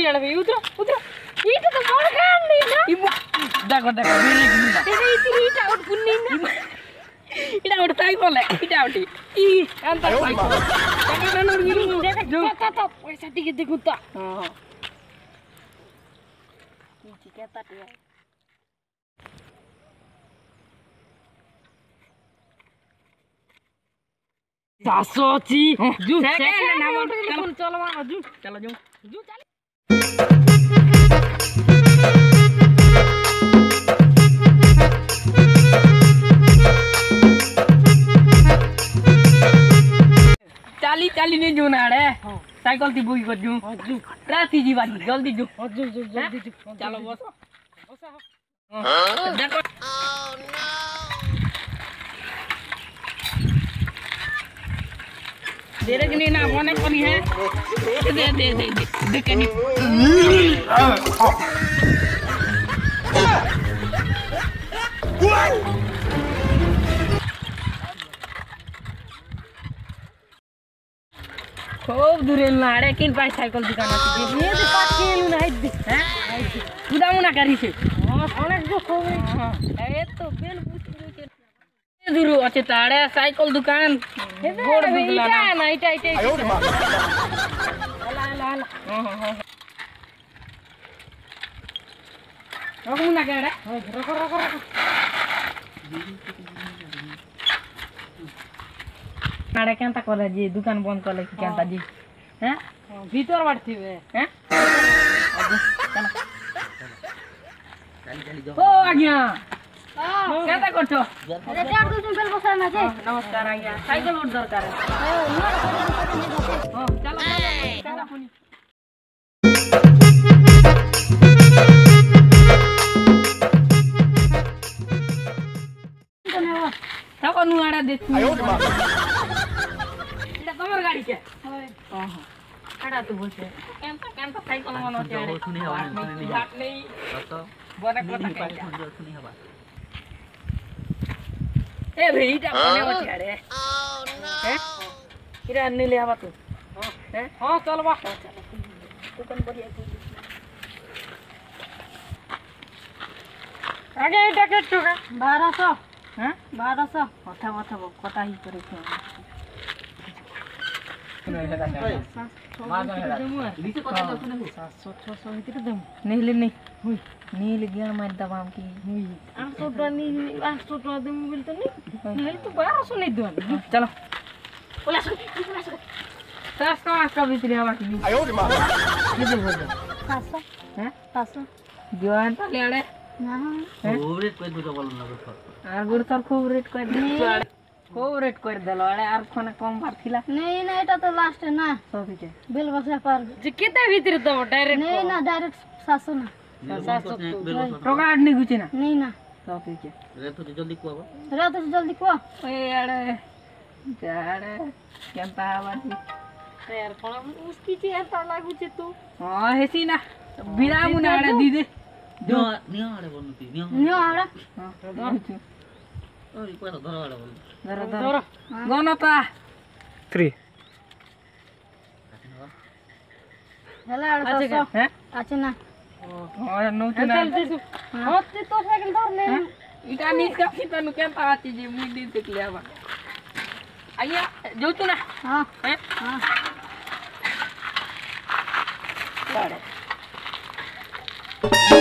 उतरी आड़े भाई उतरो उतरो ईटा तो मोड़ कान नहीं ना देखो देखो मेरे गिंदा तेरे इतनी ईटा उठ पुन्नी ना ईटा उठ साइकिल है ईटा उठी ई अंतर साइकिल देखो ना गिरी देख जो ता पैसा टिके देखो ता हां नीचे कहता है सासोची जू सेकंड नाम चलो मारो जू चलो जू जू चल चाली चाली नहीं जू नाड़े साइकिल थी बुई कर जू जू राती जी वाली जल्दी जू जू जू जल्दी जू चलो बस देखो देरे कि नहीं ना होने को नहीं है दे दे दे दे कनी खूब दूर लाड़े किन पास साइकिल दुकान আছে ये तो पास केलु ना है हैं गुदा मुना करी छे हां अनेक जो खूब ए तो बेल पूछ के दूर আছে তাড়ে সাইকেল দোকান গোড় দুগলা না এটা এটা এটা লা লা লা রকম না কেড়ে রকো রকো রকো আরে কেনতা করে জি দোকান বন্ধ করলে কি কেনতা জি হ্যাঁ ভিতর বাড়তিবে হ্যাঁ চলো চলি চলি যাও ও আজ্ঞা কেনতা করছো আরে চার দুজন বেল বসা না যে নমস্কার আজ্ঞা সাইকেল ওর দরকার ও চলো চলো ফোন তখন নুয়াড়া দেখছি এটা তোমার গাড়ি কে হ্যাঁ আড়া তো বলছে কেনতা কেনতা সাইকেল মন আছে আরে শুনি হবা শুনি হাত নেই তো বড় কথা কই শুনি হবা ए भेईटा बने होती अरे ओ नो हैं इरा अन्नी ले आवा तू हैं हां चल बा दुकान बढ़िया आगे एटा के टका 1200 हैं 1200 কথা কথা কথা ही करे छे नहीं ले नहीं हुई नील गया मैं दबाम की हुई 800 नहीं 800 दे मोबाइल तो नहीं तो 1200 नहीं दो चलो बोला सो 700 का भीतर हवा की आयो रे मां कितने बोल 700 हैं 700 दिवान तो ले आड़े ना खूब रेट कोई दूसरा बोल ना আর গুড় তোর খুব রেট করে দিছ খুব রেট করে দিল আরে আর কোন কম বার ছিল नहीं ना এটা তো লাস্টে না সবিকে বিল বসা পার যে কেতে ভিতরে তো ডাইরেক্ট नहीं ना डायरेक्ट 700 ना 700 প্রকার নি গুছি না नहीं ना সবিকে রে তো জলদি কো ওই আরে যারে কেনতা আবাজি यार কোন উস্কি চে এত লাগুছে তো হ্যাঁ হেসি না বিরামু না আরে দি দে নিও আরে বলতি নিও আরে হ্যাঁ ধর ওই কত ধর আরে বল ধর গনতা 3 হেলা আরে তো হ্যাঁ আছে না ও নতুন হচ্ছে তো সাইকেল ধর নে এটা নিস का কি তনু কেনতা আছে যে মুই দিন দেখলে আবার আইয়া যাওতু না হ্যাঁ হ্যাঁ আরে